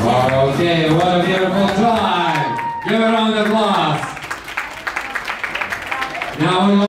Okay, what a beautiful time. Give it on the applause. Now